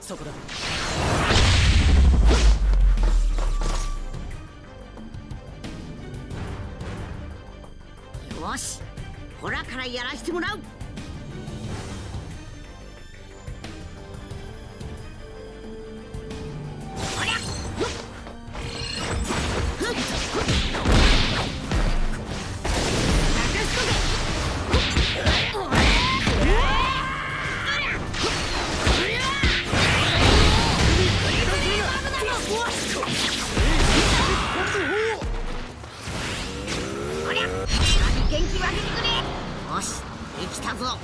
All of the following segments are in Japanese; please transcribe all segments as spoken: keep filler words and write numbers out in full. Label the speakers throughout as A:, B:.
A: そこだ。
B: よし、ほらからやらしてもらう。よし、できたぞ。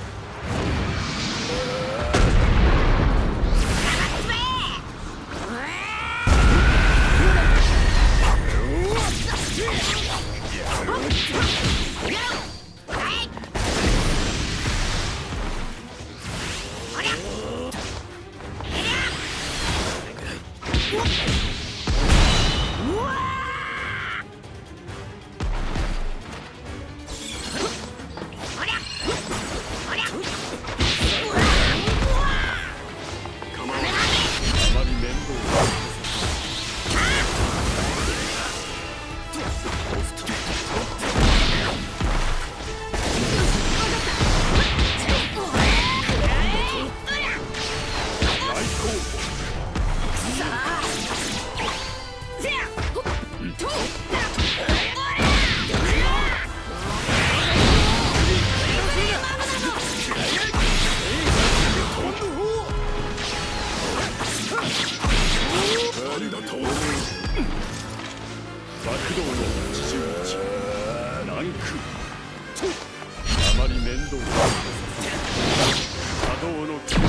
C: 爆動のはちじゅういちランクあまり面倒をかけさせ波動の木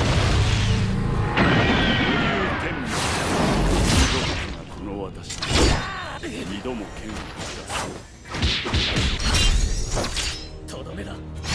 C: 天命この私二度も剣を下す
A: とどめだ。